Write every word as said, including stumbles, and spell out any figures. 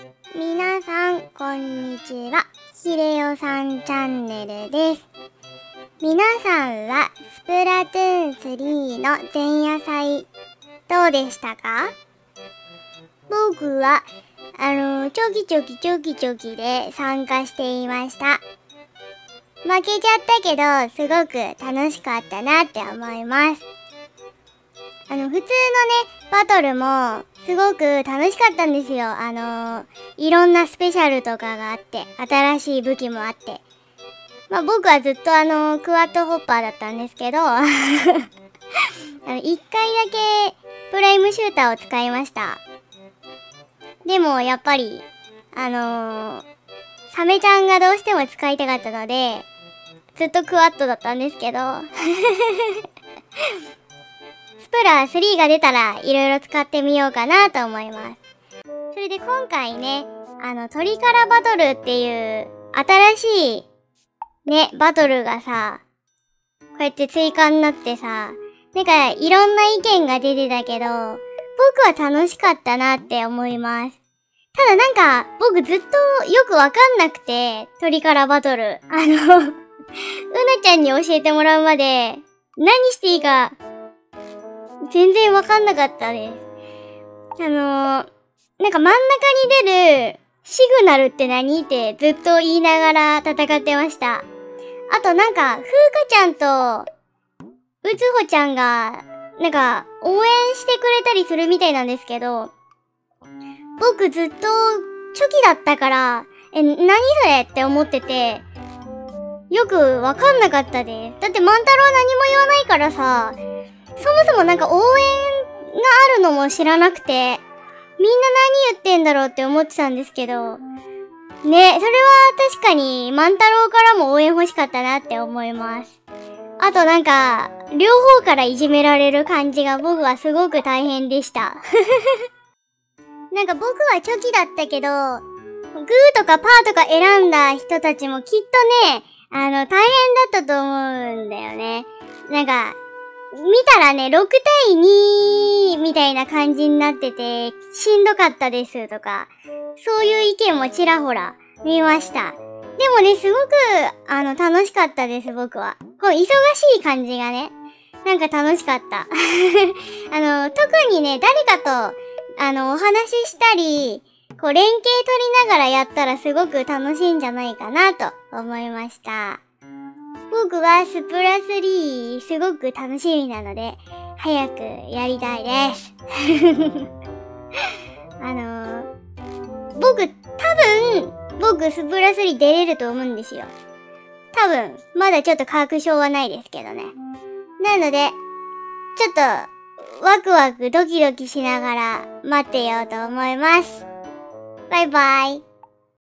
みなさんこんにちは、ひれよさんチャンネルです。みなさんはスプラトゥーンスリーの前夜祭どうでしたか？僕はあのちょきちょきちょきちょきで参加していました。負けちゃったけどすごく楽しかったなって思います。あの普通のねバトルもすごく楽しかったんですよ。あのいろんなスペシャルとかがあって、新しい武器もあって、まあ僕はずっとあのクワッドホッパーだったんですけどあのいっかいだけプライムシューターを使いました。でもやっぱりあのー、サメちゃんがどうしても使いたかったのでずっとクワッドだったんですけどスプラスリーが出たらいろいろ使ってみようかなと思います。それで今回ね、あの鳥からバトルっていう新しいねバトルがさ、こうやって追加になってさ、なんかいろんな意見が出てたけど、僕は楽しかったなって思います。ただなんか僕ずっとよくわかんなくて、鳥からバトルあのうなちゃんに教えてもらうまで何していいか全然わかんなかったです。あのー、なんか真ん中に出るシグナルって何ってずっと言いながら戦ってました。あとなんか、ふうかちゃんとうつほちゃんがなんか応援してくれたりするみたいなんですけど、僕ずっとチョキだったから、え、何それって思ってて、よくわかんなかったです。だって万太郎何も言わないからさ、そもそもなんか応援があるのも知らなくて、みんな何言ってんだろうって思ってたんですけど、ね、それは確かに万太郎からも応援欲しかったなって思います。あとなんか、両方からいじめられる感じが僕はすごく大変でした。なんか僕はチョキだったけど、グーとかパーとか選んだ人たちもきっとね、あの、大変だったと思うんだよね。なんか、見たらね、ろくたいにみたいな感じになってて、しんどかったですとか、そういう意見もちらほら見ました。でもね、すごく、あの、楽しかったです、僕は。こう、忙しい感じがね、なんか楽しかった。あの、特にね、誰かと、あの、お話ししたり、こう、連携取りながらやったらすごく楽しいんじゃないかなと思いました。僕はスプラスリーすごく楽しみなので、早くやりたいです。あのー、僕、多分、僕スプラスリー出れると思うんですよ。多分、まだちょっと確証はないですけどね。なので、ちょっと、ワクワクドキドキしながら待ってようと思います。バイバイ。